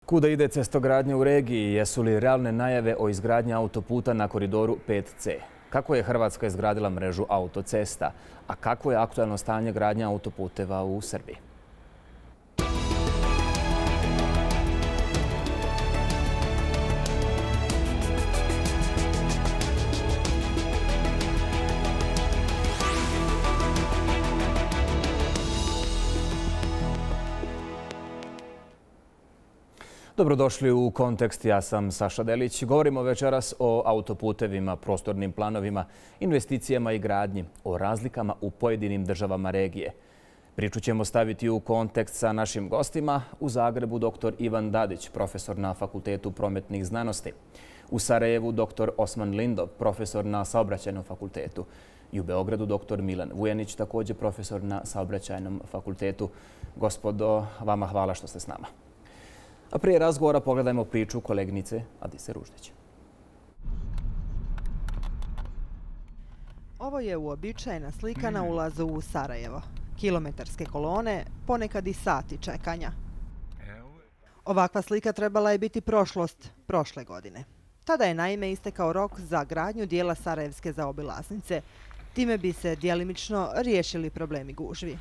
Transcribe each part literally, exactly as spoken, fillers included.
Kuda ide cestogradnja u regiji? Jesu li realne najave o izgradnji autoputa na koridoru pet ce? Kako je Hrvatska izgradila mrežu autocesta? A kako je aktualno stanje gradnje autoputeva u Srbiji? Dobrodošli u Kontekst, ja sam Saša Delić. Govorimo večeras o autoputevima, prostornim planovima, investicijama i gradnji, o razlikama u pojedinim državama regije. Priču ćemo staviti u kontekst sa našim gostima. U Zagrebu doktor Ivan Dadić, profesor na Fakultetu prometnih znanosti. U Sarajevu doktor Osman Lindov, profesor na Saobraćajnom fakultetu. I u Beogradu doktor Milan Vujanić, također profesor na Saobraćajnom fakultetu. Gospodo, vama hvala što ste s nama. A prije razgovora pogledajmo priču koleginice Adise Ruždić. Ovo je uobičajena slika na ulazu u Sarajevo. Kilometarske kolone, ponekad i sati čekanja. Ovakva slika trebala je biti prošlost prošle godine. Tada je naime istekao rok za gradnju dijela Sarajevske zaobilaznice. Time bi se djelimično riješili problemi gužvi.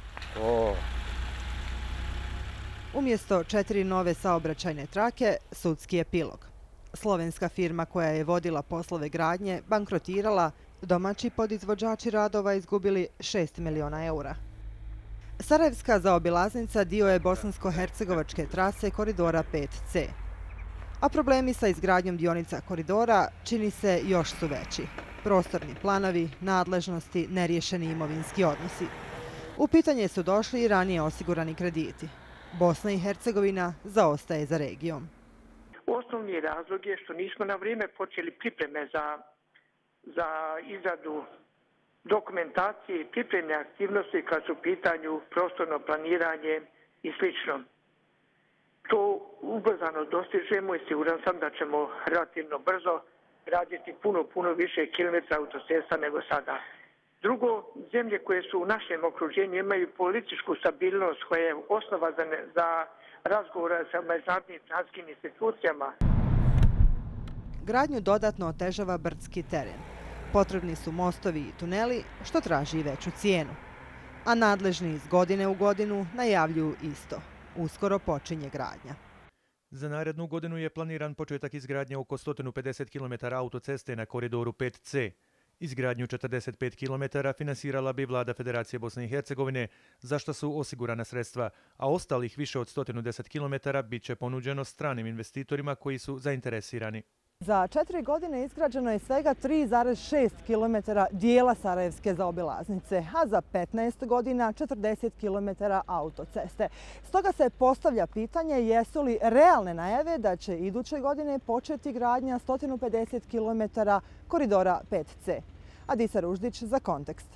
Umjesto četiri nove saobraćajne trake, sudski epilog. Slovenska firma koja je vodila poslove gradnje bankrotirala, domaći podizvođači radova izgubili šest miliona eura. Sarajevska zaobilaznica dio je bosansko-hercegovačke trase koridora pet ce. A problemi sa izgradnjom dionica koridora čini se još su veći. Prostorni planovi, nadležnosti, neriješeni imovinski odnosi. U pitanje su došli i ranije osigurani krediti. Bosna i Hercegovina zaostaje za regijom. Osnovni razlog je što nismo na vrijeme počeli pripreme za, za izradu dokumentacije i pripremne aktivnosti kad su u pitanju prostorno planiranje i slično. To ubrzano dostižemo i siguran sam da ćemo relativno brzo raditi puno, puno više kilometra autocesta nego sada. Drugo, zemlje koje su u našem okruženju imaju političku stabilnost koja je osnova za, ne, za razgovore sa međunarodnim financijskim institucijama. Gradnju dodatno otežava brdski teren. Potrebni su mostovi i tuneli, što traži veću cijenu. A nadležni iz godine u godinu najavljuju isto. Uskoro počinje gradnja. Za narednu godinu je planiran početak izgradnje oko sto pedeset kilometara autoceste na koridoru pet ce. Izgradnju četrdeset pet kilometara finansirala bi vlada Federacije Bosne i Hercegovine, za što su osigurana sredstva, a ostalih više od sto deset kilometara bit će ponuđeno stranim investitorima koji su zainteresirani. Za četiri godine izgrađeno je svega tri zarez šest kilometara dijela Sarajevske zaobilaznice, a za petnaest godina četrdeset kilometara autoceste. Stoga se postavlja pitanje jesu li realne najave da će iduće godine početi gradnja sto pedeset kilometara koridora pet ce. Adisa Ruždić za Kontekst.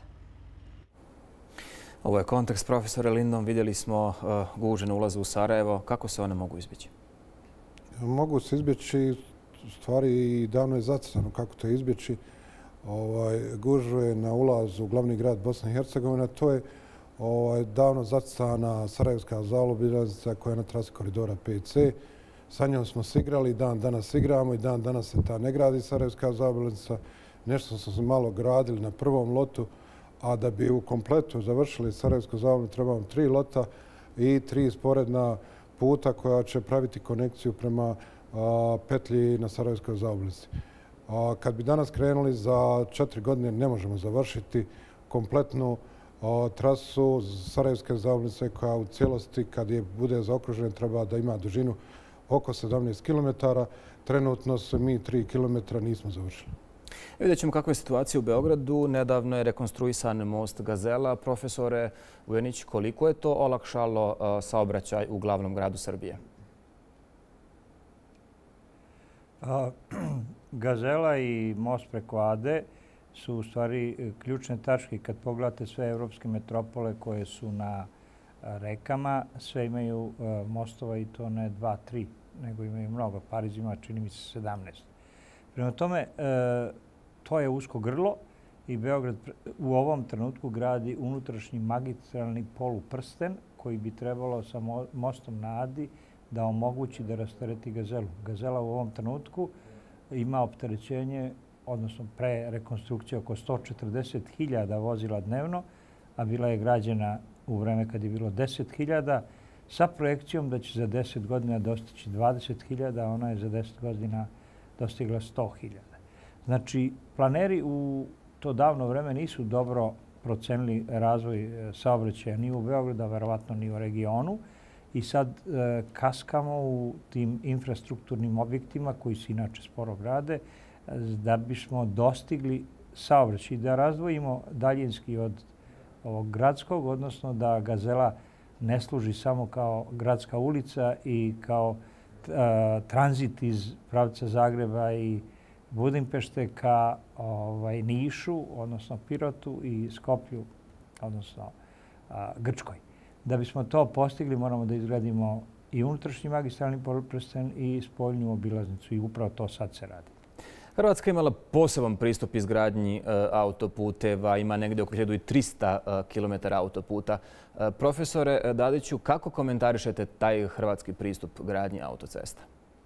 Ovo je Kontekst, profesore Lindom. Vidjeli smo uh, gužve na ulazu u Sarajevo. Kako se one mogu izbjeći? Mogu se izbjeći. U stvari, davno je zacrtano kako to izbjeći. Ovaj, gužve na ulazu u glavni grad Bosne i Hercegovine. To je ovaj, davno zacrtana Sarajevska zaobilaznica koja je na trasi koridora pet ce. Sa njom smo se igrali, dan danas igramo i dan danas se ta ne gradi Sarajevska zaobilaznica. Nešto smo se malo gradili na prvom lotu, a da bi u kompletu završili Sarajevsku zaobilaznicu trebamo tri lota i tri sporedna puta koja će praviti konekciju prema petlji na Sarajevskoj zaobilaznici. Kad bi danas krenuli za četiri godine ne možemo završiti kompletnu trasu Sarajevske zaobilaznice koja u cijelosti kad je bude zaokružena treba da ima dužinu oko sedamnaest kilometara. Trenutno se mi tri kilometra nismo završili. Vidjet ćemo kakva je situacija u Beogradu. Nedavno je rekonstruisan most Gazela. Profesore Vujanić, koliko je to olakšalo saobraćaj u glavnom gradu Srbije? Gazela i most preko Ade su u stvari ključne tačke. Kad pogledate sve evropske metropole koje su na rekama, sve imaju mostova i to ne dva, tri, nego imaju mnogo. Pariz ima, čini mi se, sedamnaest. Prema tome, to je usko grlo i Beograd u ovom trenutku gradi unutrašnji magistralni poluprsten koji bi trebalo sa mostom na Adi da omogući da rastereti Gazelu. Gazela u ovom trenutku ima opterećenje, odnosno pre rekonstrukcije, oko sto četrdeset hiljada vozila dnevno, a bila je građena u vreme kad je bilo deset hiljada, sa projekcijom da će za deset godina dostići dvadeset hiljada, a ona je za deset godina dostigla sto hiljada. Znači, planeri u to davno vreme nisu dobro procenili razvoj saobraćaja ni u Beogradu, a verovatno ni u regionu. I sad e, kaskamo u tim infrastrukturnim objektima koji se inače sporo grade da bismo dostigli saobraćaj, da razdvojimo daljinski od ovog gradskog, odnosno da Gazela ne služi samo kao gradska ulica i kao e, tranzit iz pravca Zagreba i Budimpešte ka ovaj, Nišu, odnosno Pirotu i Skoplju, odnosno a, Grčkoj. Da bismo to postigli, moramo da izgradimo i unutrašnji magistralni prsten i spoljnju obilaznicu i upravo to sad se radi. Hrvatska je imala poseban pristup izgradnji e, autoputeva, ima negdje oko hiljadu trista kilometara autoputa. E, profesore Dadiću, kako komentarišete taj hrvatski pristup gradnji autocesta?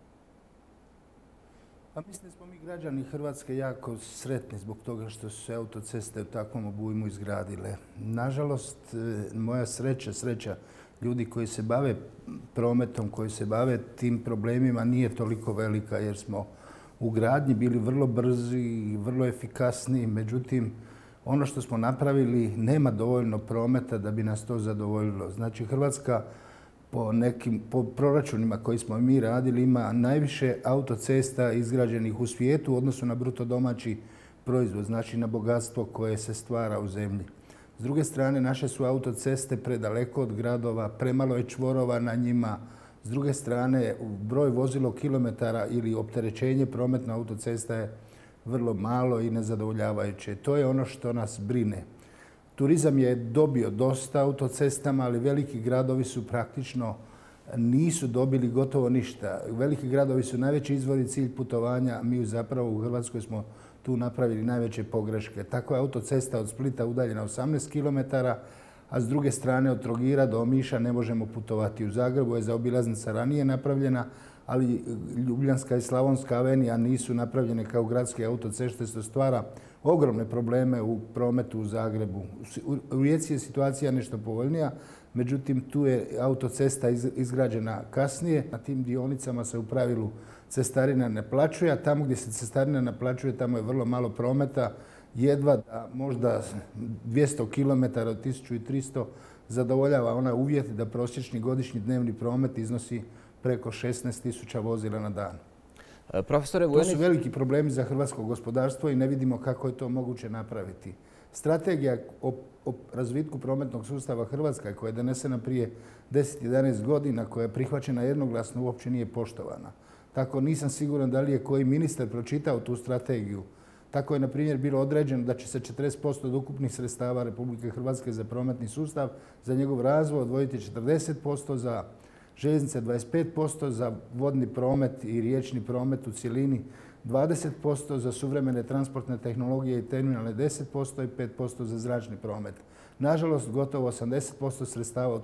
Pa mislim da smo mi građani Hrvatske jako sretni zbog toga što su se autoceste u takvom obujmu izgradile. Nažalost, moja sreća, sreća ljudi koji se bave prometom, koji se bave tim problemima nije toliko velika jer smo u gradnji bili vrlo brzi i vrlo efikasni. Međutim, ono što smo napravili nema dovoljno prometa da bi nas to zadovoljilo. Znači, Hrvatska po nekim po proračunima koji smo mi radili ima najviše autocesta izgrađenih u svijetu u odnosu na bruto domaći proizvod, znači na bogatstvo koje se stvara u zemlji. S druge strane, naše su autoceste predaleko od gradova, premalo je čvorova na njima. S druge strane, broj vozilo kilometara ili opterećenje prometna autocesta je vrlo malo i nezadovoljavajuće. To je ono što nas brine. Turizam je dobio dosta autocestama, ali veliki gradovi su praktično nisu dobili gotovo ništa. Veliki gradovi su najveći izvor i cilj putovanja. Mi zapravo u Hrvatskoj smo tu napravili najveće pogreške. Tako je autocesta od Splita udaljena osamnaest kilometara, a s druge strane od Trogira do Omiša ne možemo putovati. U Zagrebu je zaobilaznica ranije napravljena, ali Ljubljanska i Slavonska avenija nisu napravljene kao gradske autoceste, što stvara ogromne probleme u prometu u Zagrebu. U Rijeci je situacija nešto povoljnija, međutim tu je autocesta izgrađena kasnije. Na tim dionicama se u pravilu cestarina ne plaćuje, a tamo gdje se cestarina naplaćuje tamo je vrlo malo prometa. Jedva da možda dvjesto kilometara od tisuću tristo zadovoljava onaj uvjet da prosječni godišnji dnevni promet iznosi preko šesnaest tisuća vozila na dan. Profesore Vujanić, to su veliki problemi za hrvatsko gospodarstvo i ne vidimo kako je to moguće napraviti. Strategija o, o razvitku prometnog sustava Hrvatska koja je donesena prije deset do jedanaest godina, koja je prihvaćena jednoglasno, uopće nije poštovana. Tako nisam siguran da li je koji ministar pročitao tu strategiju. Tako je, na primjer, bilo određeno da će se četrdeset posto od ukupnih sredstava Republike Hrvatske za prometni sustav, za njegov razvoj odvojiti četrdeset posto, za željeznice dvadeset pet posto, za vodni promet i riječni promet u cjelini dvadeset posto, za suvremene transportne tehnologije i terminale deset posto i pet posto za zračni promet. Nažalost, gotovo osamdeset posto sredstava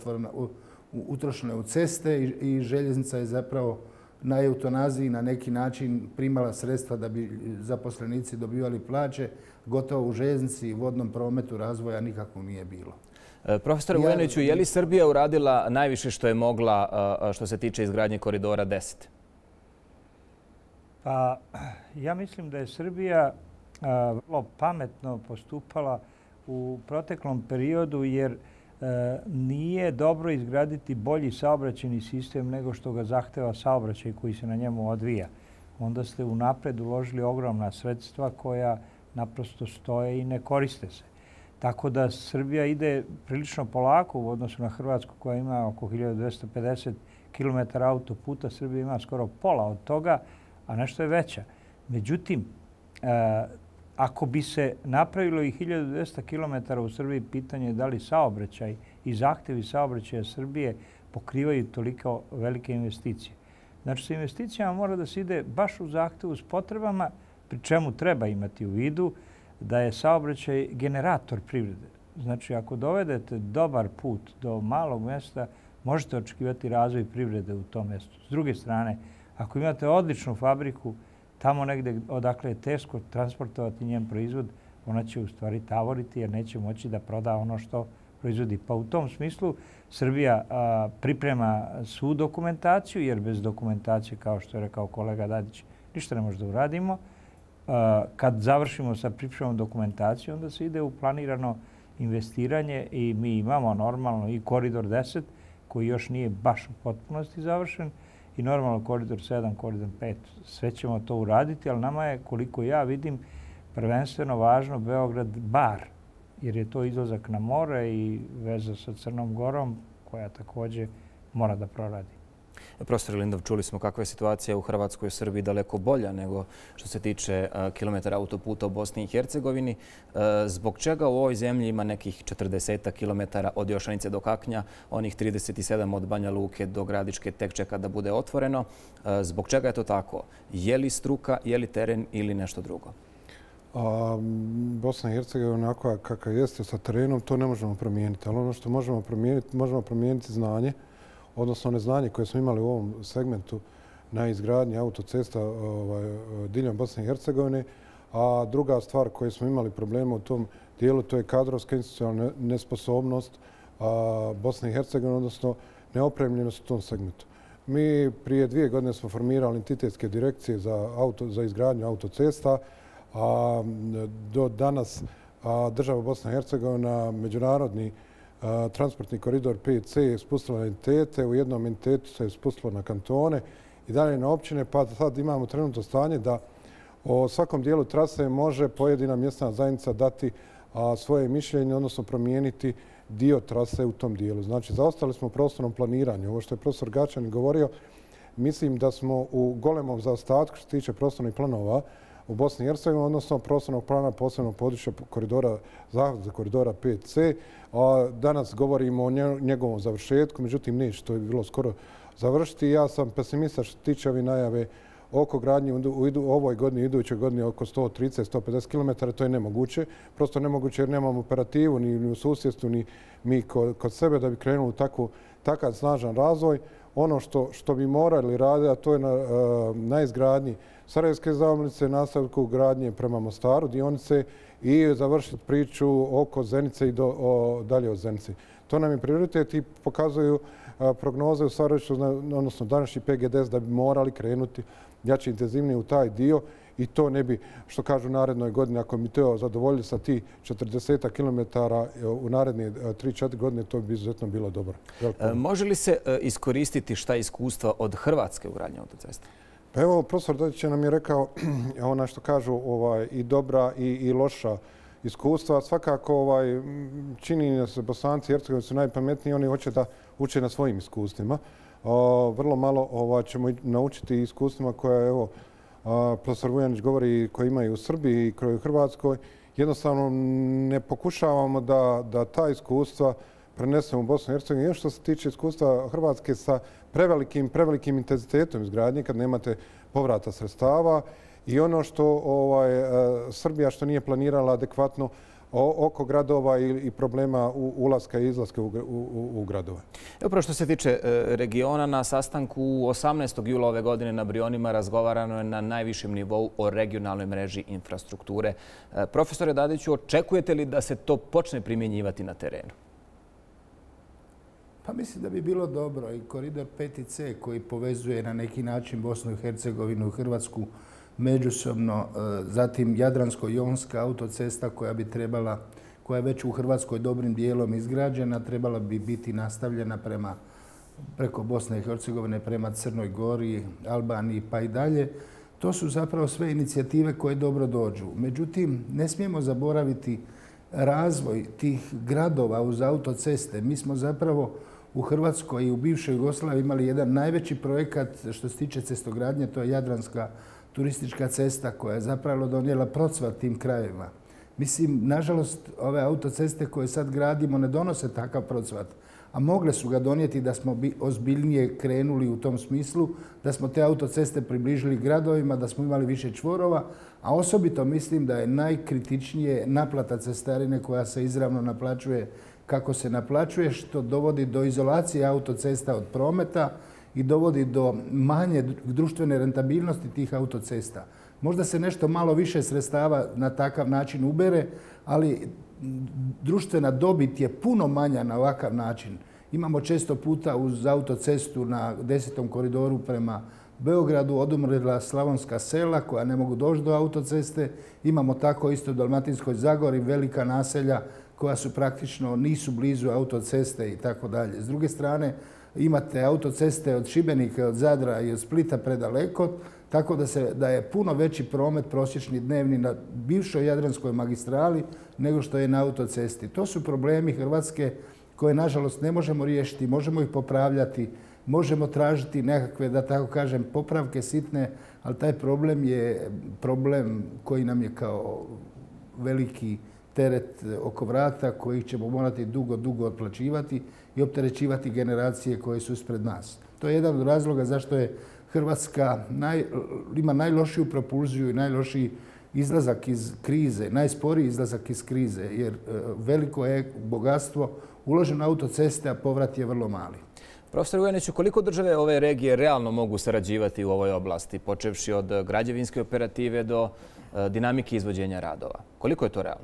utrošeno je u ceste i željeznica je zapravo na eutanaziji na neki način primala sredstva da bi zaposlenici dobivali plaće. Gotovo u željeznici i vodnom prometu razvoja nikako nije bilo. Profesor Vujaniću, je li Srbija uradila najviše što je mogla što se tiče izgradnje koridora deset? Pa, ja mislim da je Srbija vrlo pametno postupala u proteklom periodu jer nije dobro izgraditi bolji saobraćajni sistem nego što ga zahteva saobraćaj koji se na njemu odvija. Onda ste unapred uložili ogromna sredstva koja naprosto stoje i ne koriste se. Tako da Srbija ide prilično polako u odnosu na Hrvatsku koja ima oko hiljadu dvjesto pedeset kilometara autoputa. Srbija ima skoro pola od toga, a nešto je veća. Međutim, ako bi se napravilo i hiljadu dvjesto kilometara u Srbiji, pitanje je da li saobraćaj i zahtjevi saobraćaja Srbije pokrivaju toliko velike investicije. Znači, sa investicijama mora da se ide baš u zahtjevu s potrebama, pri čemu treba imati u vidu da je saobraćaj generator privrede. Znači, ako dovedete dobar put do malog mjesta, možete očekivati razvoj privrede u tom mjestu. S druge strane, ako imate odličnu fabriku, tamo negdje odakle je teško transportovati njen proizvod, ona će u stvari tavoriti jer neće moći da proda ono što proizvodi. Pa u tom smislu Srbija a, priprema svu dokumentaciju, jer bez dokumentacije, kao što je rekao kolega Dadić, ništa ne može da uradimo. A, kad završimo sa pripremom dokumentacije, onda se ide u planirano investiranje i mi imamo normalno i koridor deset, koji još nije baš u potpunosti završen, i normalno koridor sedam, koridor pet. Sve ćemo to uraditi, ali nama je, koliko ja vidim, prvenstveno važno Beograd-Bar, jer je to izlazak na more i veza sa Crnom Gorom, koja također mora da proradi. Profesor Lindov, čuli smo kakva je situacija u Hrvatskoj i Srbiji daleko bolja nego što se tiče kilometara autoputa u Bosni i Hercegovini. Zbog čega u ovoj zemlji ima nekih četrdeset kilometara od Jošanice do Kaknja, onih trideset sedam od Banja Luke do Gradiške tek čeka da bude otvoreno? Zbog čega je to tako? Je li struka, je li teren ili nešto drugo? A, Bosna i Hercegovina onako kakav jeste sa terenom, to ne možemo promijeniti. Ali ono što možemo promijeniti, možemo promijeniti znanje, odnosno neznanje koje smo imali u ovom segmentu na izgradnji autocesta ovaj, diljem Bosne i Hercegovine. A druga stvar koju smo imali problema u tom dijelu, to je kadrovska institucionalna nesposobnost a, Bosne i Hercegovine, odnosno neopremljenost u tom segmentu. Mi prije dvije godine smo formirali entitetske direkcije za, auto, za izgradnju autocesta, a do danas a, država Bosna i Hercegovina, međunarodni a, transportni koridor pet ce je spustila na entitete, u jednom entitetu se je spustilo na kantone i dalje na općine, pa sad imamo trenutno stanje da o svakom dijelu trase može pojedina mjesna zajednica dati a, svoje mišljenje, odnosno promijeniti dio trase u tom dijelu. Znači, zaostali smo u prostornom planiranju. Ovo što je profesor Gačanin govorio, mislim da smo u golemom zaostatku što se tiče prostornih planova u Bosni i Hercegovini, odnosno prostornog plana posebnog područja koridora, za koridora pet ce. Danas govorimo o njegovom završetku, međutim neće, to je bilo skoro završiti. Ja sam pesimista što se tiče ove najave oko gradnje u ovoj godini, idućoj godini oko sto trideset do sto pedeset kilometara. To je nemoguće. Prosto nemoguće jer nemamo operativu ni u susjedstvu, ni mi kod sebe da bi krenuli u takav snažan razvoj. Ono što, što bi morali raditi, a to je na, na izgradnji Sarajevske zaobilaznice, nastavku gradnje prema Mostaru, dionice i završiti priču oko Zenice i do, o, dalje od Zenice. To nam je prioritet i pokazuju a, prognoze u Sarajevu, odnosno današnji pe ge de es, da bi morali krenuti jače intenzivnije u taj dio i to ne bi, što kažu u narednoj godini, ako bi to zadovoljili sa ti četrdeset kilometara u naredne tri četiri godine, to bi izuzetno bilo dobro. E, može li se iskoristiti šta iskustva od Hrvatske u gradnji autocesta? Pa evo, profesor Dodić nam je rekao ona što kažu ovaj, i dobra i, i loša iskustva. Svakako ovaj, čini se Bosanci i Hercegovini su najpametniji, oni hoće da uče na svojim iskustvima. O, vrlo malo ovaj, ćemo naučiti iskustvima koja, evo, a, profesor Vujanić govori, koji imaju u Srbiji i koji u Hrvatskoj. Jednostavno ne pokušavamo da, da ta iskustva prenesemo u Bosnu i Hercegovinu. Još što se tiče iskustva Hrvatske sa prevelikim, prevelikim intenzitetom izgradnje, kad nemate povrata sredstava i ono što ovaj, Srbija što nije planirala adekvatno oko gradova i problema ulaska i izlaska u, u, u gradove. Upravo što se tiče regiona, na sastanku osamnaestog jula ove godine na Brionima razgovarano je na najvišem nivou o regionalnoj mreži infrastrukture. Profesore Dadiću, očekujete li da se to počne primjenjivati na terenu? Pa mislim da bi bilo dobro i koridor pet ce koji povezuje na neki način Bosnu i Hercegovinu i Hrvatsku međusobno, zatim Jadransko-jonska autocesta koja bi trebala, koja je već u Hrvatskoj dobrim dijelom izgrađena, trebala bi biti nastavljena prema, preko Bosne i Hercegovine prema Crnoj Gori, Albaniji pa i dalje. To su zapravo sve inicijative koje dobro dođu. Međutim, ne smijemo zaboraviti razvoj tih gradova uz autoceste. Mi smo zapravo u Hrvatskoj i u bivšoj Jugoslaviji imali jedan najveći projekat što se tiče cestogradnje, to je Jadranska turistička cesta koja je zapravo donijela procvat tim krajevima. Mislim, nažalost, ove autoceste koje sad gradimo ne donose takav procvat, a mogle su ga donijeti da smo ozbiljnije krenuli u tom smislu, da smo te autoceste približili gradovima, da smo imali više čvorova, a osobito mislim da je najkritičnije naplata cestarine koja se izravno naplaćuje kako se naplaćuje, što dovodi do izolacije autocesta od prometa i dovodi do manje društvene rentabilnosti tih autocesta. Možda se nešto malo više sredstava na takav način ubere, ali društvena dobit je puno manja na ovakav način. Imamo često puta uz autocestu na desetom koridoru prema Beogradu odumrela slavonska sela koja ne mogu doći do autoceste. Imamo tako isto u Dalmatinskoj Zagori velika naselja koja su praktično nisu blizu autoceste i tako dalje. S druge strane, imate autoceste od Šibenika, od Zadra i od Splita predaleko, tako da, se, da je puno veći promet prosječni dnevni na bivšoj Jadranskoj magistrali nego što je na autocesti. To su problemi Hrvatske koje, nažalost, ne možemo riješiti, možemo ih popravljati, možemo tražiti nekakve, da tako kažem, popravke sitne, ali taj problem je problem koji nam je kao veliki teret oko vrata koji ćemo morati dugo, dugo otplaćivati i opterećivati generacije koje su ispred nas. To je jedan od razloga zašto je Hrvatska naj, ima najlošiju propulziju i najlošiji izlazak iz krize, najsporiji izlazak iz krize, jer veliko je bogatstvo uloženo u autoceste, a povrat je vrlo mali. Profesor Vujaniću, koliko države ove regije realno mogu sarađivati u ovoj oblasti, počevši od građevinske operative do dinamike izvođenja radova? Koliko je to realno?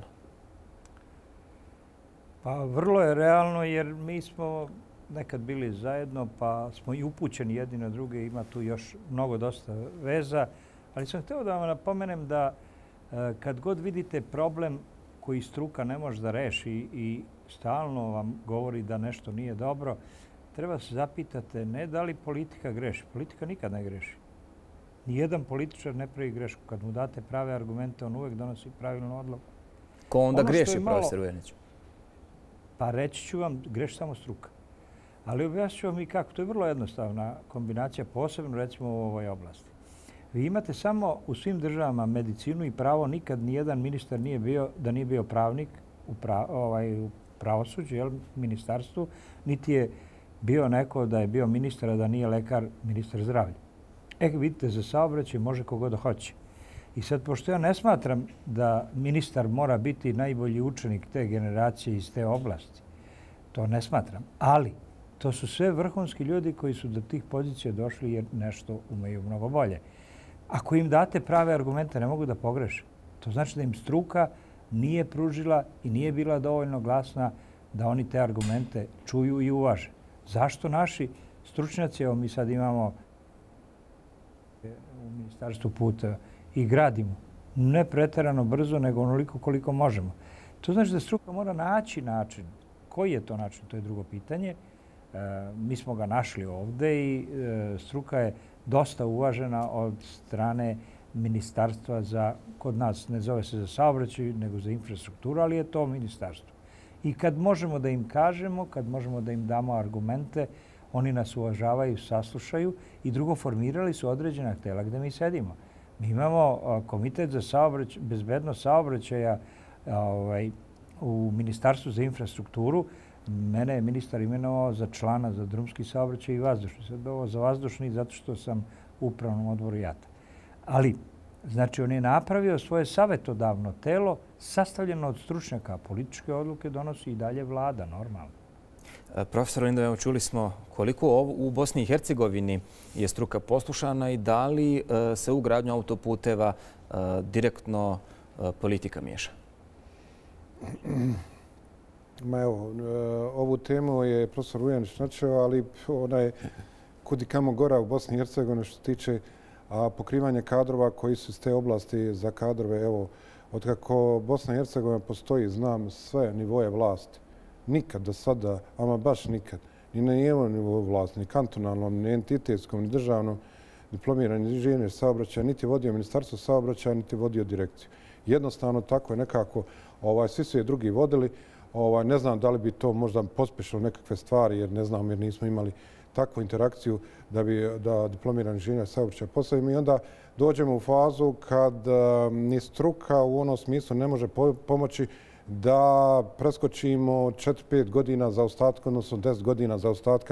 Pa vrlo je realno jer mi smo nekad bili zajedno pa smo i upućeni jedni na druge. Ima tu još mnogo dosta veza. Ali sam htio da vam napomenem da kad god vidite problem koji struka ne može da reši i stalno vam govori da nešto nije dobro, treba se zapitate ne da li politika greši. Politika nikad ne greši. Nijedan političar ne pravi grešku. Kad mu date prave argumente, on uvijek donosi pravilnu odluku. Ko onda greši, profesor Vujaniću? Pa reći ću vam, greši samo struka. Ali objasnit ću vam i kako. To je vrlo jednostavna kombinacija, posebno recimo u ovoj oblasti. Vi imate samo u svim državama medicinu i pravo, nikad nijedan ministar nije bio da nije bio pravnik u, pra, ovaj, u pravosuđu, jel, ministarstvu, niti je bio neko da je bio ministar, a da nije lekar, ministar zdravlja. E, vidite, za saobraćaj može kogo da hoće. I sad, pošto ja ne smatram da ministar mora biti najbolji učenik te generacije iz te oblasti, to ne smatram. Ali, to su sve vrhunski ljudi koji su do tih pozicija došli jer nešto umeju mnogo bolje. Ako im date prave argumente, ne mogu da pogreše. To znači da im struka nije pružila i nije bila dovoljno glasna da oni te argumente čuju i uvaže. Zašto naši stručnjaci, evo mi sad imamo u Ministarstvu puta i gradimo, ne preterano brzo, nego onoliko koliko možemo. To znači da struka mora naći način. Koji je to način? To je drugo pitanje. E, mi smo ga našli ovde i e, struka je dosta uvažena od strane ministarstva za, kod nas ne zove se za saobraćaj, nego za infrastrukturu, ali je to ministarstvo. I kad možemo da im kažemo, kad možemo da im damo argumente, oni nas uvažavaju, saslušaju i drugo, formirali su određena tela gde mi sedimo. Mi imamo komitet za saobraćaj, bezbednost saobraćaja ovaj, u Ministarstvu za infrastrukturu. Mene je ministar imenovao za člana za drumski saobraćaj i vazdušni. Sad ovo za vazdušni zato što sam u upravnom odboru J A T A. Ali, znači, on je napravio svoje savjetodavno telo sastavljeno od stručnjaka. Političke odluke donosi i dalje vlada, normalno. Profesor Lindojev, čuli smo koliko u Bosni i Hercegovini je struka poslušana i da li se u gradnju autoputeva direktno politika miješa? Ma evo, ovu temu je profesor Vujanić načeo, ali ona je kudikamo gora u Bosni i Hercegovini što se tiče pokrivanja kadrova koji su iz te oblasti za kadrove. Evo, otkako Bosna i Hercegovina postoji, znam sve nivoje vlasti. Nikad do sada, ama baš nikad, ni na jednom nivou vlasti, ni kantonalnom, ni entitetskom, ni državnom, diplomirani inženjer saobraćaja, niti vodio ministarstvo saobraćaja, niti vodio direkciju. Jednostavno tako je nekako, ovaj, svi su je drugi vodili. Ovaj, ne znam da li bi to možda pospešilo nekakve stvari, jer ne znam, jer nismo imali takvu interakciju da bi da diplomirani inženjer saobraćaja postavimo. I onda dođemo u fazu kad ni struka u onom smislu ne može pomoći da preskočimo četiri pet godina zaostatka, odnosno deset godina zaostatka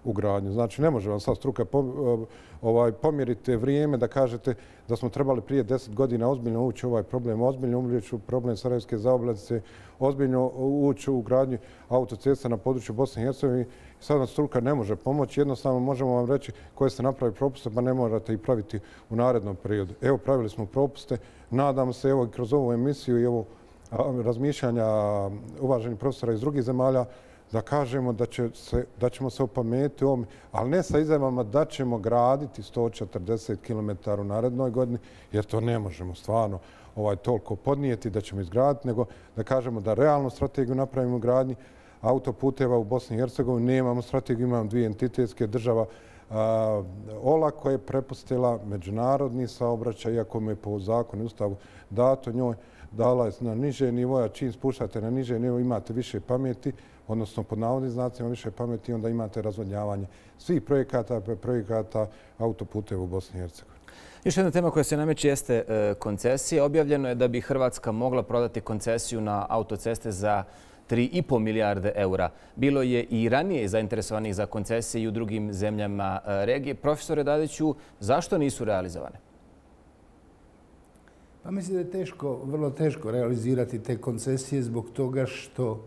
u gradnju. Znači, ne može vam sad struka pomjeriti vrijeme da kažete da smo trebali prije deset godina ozbiljno ući u ovaj problem, ozbiljno ući u problem Sarajevske zaobilaznice, ozbiljno ući u gradnju autocesta na području Bosne i Hercegovine. Sad nam struka ne može pomoći. Jednostavno možemo vam reći koje ste napravili propuste, pa ne morate ih praviti u narednom periodu. Evo, pravili smo propuste. Nadam se, evo, kroz ovu emisiju i ovo razmišljanja uvaženih profesora iz drugih zemalja, da kažemo da, će se, da ćemo se opametiti ovom, ali ne sa izjavama da ćemo graditi sto četrdeset kilometara u narednoj godini, jer to ne možemo stvarno ovaj, toliko podnijeti da ćemo izgraditi, nego da kažemo da realnu strategiju napravimo u gradnji autoputeva u Bosni i Hercegovini. Nemamo strategiju, imamo dvije entitetske država. Ola koja je prepustila međunarodni saobraćaj, iako mu je po zakonu i ustavu dato njoj, dala je na niže nivoja. Čim spuštate na niže nivo imate više pameti, odnosno pod navodnim znacima više pameti, onda imate razvodnjavanje svih projekata, projekata autoputeva u Bosni i Hercegovini. Još jedna tema koja se nameće jeste koncesije. Objavljeno je da bi Hrvatska mogla prodati koncesiju na autoceste za tri i po milijarde eura. Bilo je i ranije zainteresovanih za koncesije i u drugim zemljama regije. Profesore Dadiću, zašto nisu realizovane? Pa mislim da je teško, vrlo teško realizirati te koncesije zbog toga što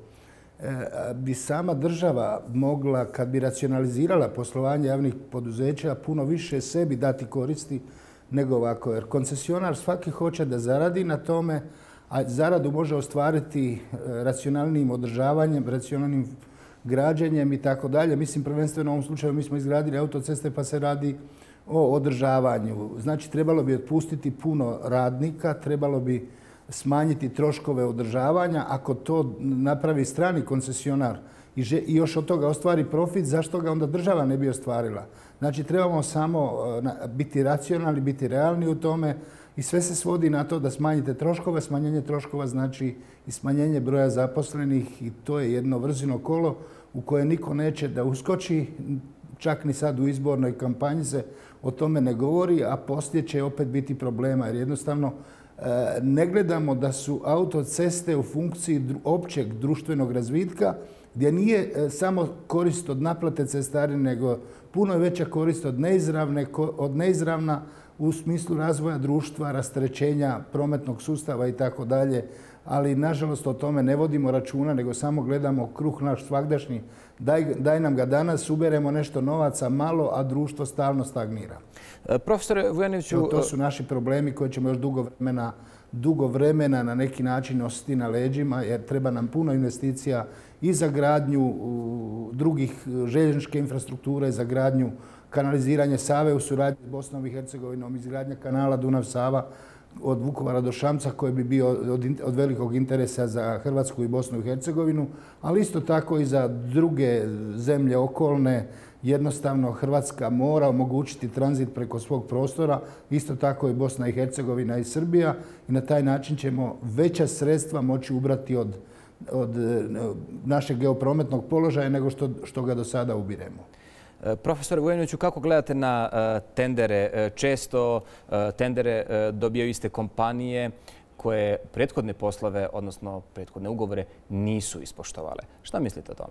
bi sama država mogla, kad bi racionalizirala poslovanje javnih poduzeća, puno više sebi dati koristi nego ovako. Jer koncesionar svaki hoće da zaradi na tome, a zaradu može ostvariti racionalnim održavanjem, racionalnim građenjem i tako dalje. Mislim, prvenstveno u ovom slučaju mi smo izgradili autoceste pa se radi o održavanju. Znači, trebalo bi otpustiti puno radnika, trebalo bi smanjiti troškove održavanja. Ako to napravi strani koncesionar i još od toga ostvari profit, zašto ga onda država ne bi ostvarila? Znači, trebamo samo biti racionalni, biti realni u tome i sve se svodi na to da smanjite troškove. Smanjenje troškova znači i smanjenje broja zaposlenih i to je jedno vrzino kolo u koje niko neće da uskoči. Čak ni sad u izbornoj kampanji se o tome ne govori, a poslije će opet biti problema. Jer jednostavno ne gledamo da su autoceste u funkciji općeg društvenog razvitka gdje nije samo korist od naplate cestarine, nego puno je veća korist od neizravne, od neizravna u smislu razvoja društva, rasterećenja prometnog sustava i tako dalje. Ali, nažalost, o tome ne vodimo računa, nego samo gledamo kruh naš svagdašnji. Daj, daj nam ga danas, uberemo nešto novaca malo, a društvo stalno stagnira. Profesore Vujanoviću... To su naši problemi koje ćemo još dugo vremena, dugo vremena na neki način nositi na leđima, jer treba nam puno investicija i za gradnju drugih željezničke infrastrukture, za gradnju kanaliziranje Save u suradnji s Bosnom i Hercegovinom, izgradnja kanala Dunav-Sava od Vukovara do Šamca koji bi bio od, od velikog interesa za Hrvatsku i Bosnu i Hercegovinu, ali isto tako i za druge zemlje okolne. Jednostavno Hrvatska mora omogućiti tranzit preko svog prostora, isto tako i Bosna i Hercegovina i Srbija i na taj način ćemo veća sredstva moći ubrati od, od našeg geoprometnog položaja nego što, što ga do sada ubiremo. Profesore Vujanoviću, kako gledate na tendere? Često tendere dobijaju iste kompanije koje prethodne poslove, odnosno prethodne ugovore, nisu ispoštovale. Šta mislite o tome?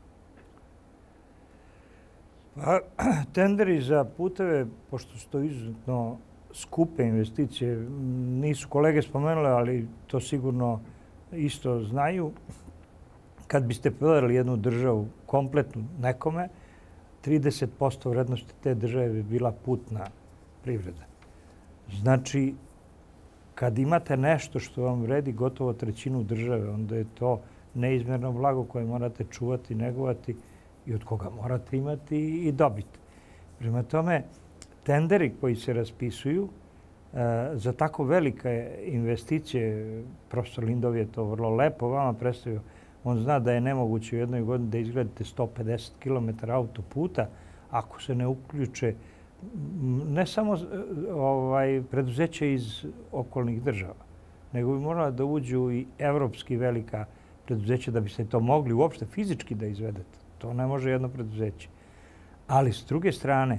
Pa, tenderi za puteve, pošto su to izuzetno skupe investicije, nisu kolege spomenule, ali to sigurno isto znaju. Kad biste prodali jednu državu kompletnu nekome, trideset posto vrednosti te države bi bila putna privreda. Znači, kad imate nešto što vam vredi gotovo trećinu države, onda je to neizmjerno blago koje morate čuvati, negovati i od koga morate imati i dobiti. Prema tome, tenderi koji se raspisuju za tako velike investicije, profesor Lindov je to vrlo lepo vama predstavio, on zna da je nemoguće u jednoj godini da izgradite sto pedeset kilometara autoputa ako se ne uključe ne samo ovaj, preduzeće iz okolnih država, nego bi morala da uđu i evropski velika preduzeća da biste to mogli uopšte fizički da izvedete. To ne može jedno preduzeće. Ali s druge strane,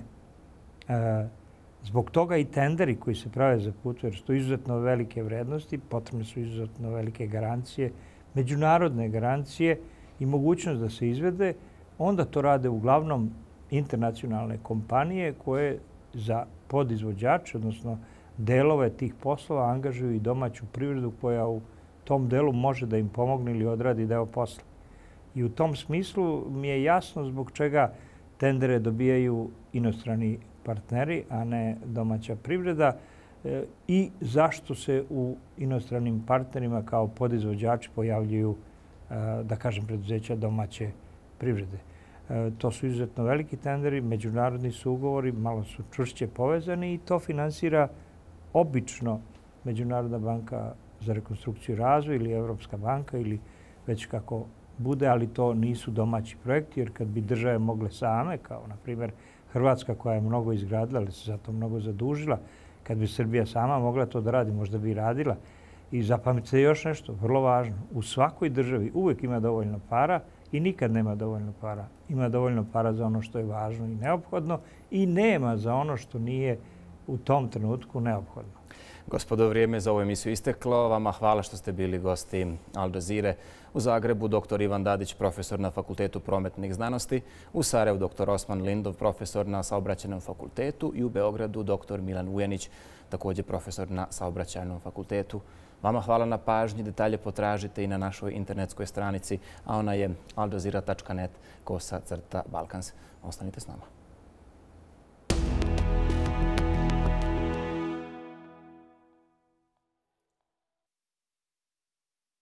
zbog toga i tenderi koji se prave za puteve, jer su to izuzetno velike vrednosti, potrebne su izuzetno velike garancije, međunarodne garancije i mogućnost da se izvede, onda to rade uglavnom internacionalne kompanije koje za podizvođače, odnosno delove tih poslova, angažuju i domaću privredu koja u tom delu može da im pomogne ili odradi deo posla. I u tom smislu mi je jasno zbog čega tendere dobijaju inostrani partneri, a ne domaća privreda, i zašto se u inostranim partnerima kao podizvođači pojavljuju, da kažem, preduzeća domaće privrede. To su izuzetno veliki tenderi, međunarodni su ugovori, malo su čvršće povezani i to finansira obično Međunarodna banka za rekonstrukciju i razvoj ili Evropska banka ili već kako bude, ali to nisu domaći projekti, jer kad bi države mogle same, kao na primjer Hrvatska koja je mnogo izgradila, ali se zato mnogo zadužila, kad bi Srbija sama mogla to da radi, možda bi i radila. I zapamtite još nešto, vrlo važno. U svakoj državi uvijek ima dovoljno para i nikad nema dovoljno para. Ima dovoljno para za ono što je važno i neophodno i nema za ono što nije u tom trenutku neophodno. Gospodo, vrijeme za ovu emisiju isteklo. Vama hvala što ste bili gosti Al Jazeere. U Zagrebu doktor Ivan Dadić, profesor na Fakultetu prometnih znanosti, u Sarajevu doktor Osman Lindov, profesor na Saobraćajnom fakultetu i u Beogradu doktor Milan Vujanić, također profesor na Saobraćajnom fakultetu. Vama hvala na pažnji, detalje potražite i na našoj internetskoj stranici, a ona je aljazeera tačka net kosa crta balkans. Ostanite s nama.